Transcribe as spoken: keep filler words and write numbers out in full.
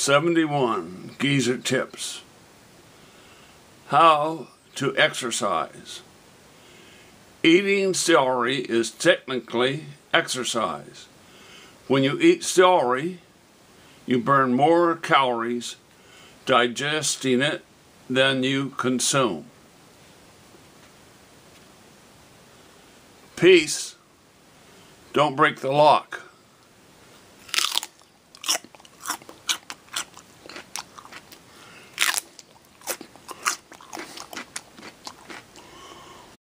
seventy-one Geezer Tips. How to exercise. Eating celery is technically exercise. When you eat celery, you burn more calories digesting it than you consume. Peace. Don't break the lock.